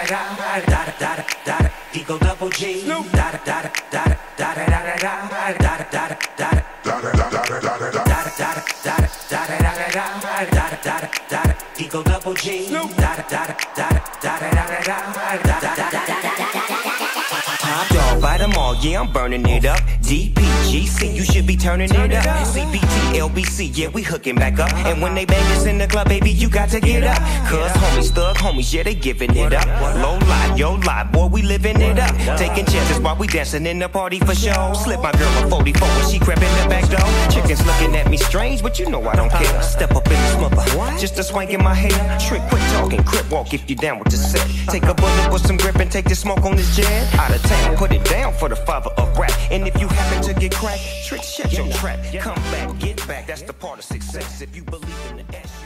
Eagle double G. Eagle double G. Top dog, bite them all, yeah, I'm burning it up. DPGC, you should be turning it up. CBT, LBC, yeah, we hooking back up. And when they bang us in the club, baby, you got to get up. Cause homies, thug homies, yeah, they giving it up. Low life, yo life, boy, we living it up. Taking chances while we dancing in the party for show. Slip my girl a 44 when she crept in the back door. Chickens looking at me strange, but you know I don't care. Step up in the smother, just a swank in my hair. Trick, quit talking, crip walk if you down with the set. Take a bullet with some grip and take the smoke on this jet. Out of town, put it down for the father of rap. And if you happen to get cracked, trick, shut your trap. Come back, get back, that's the part of success. If you believe in the ass.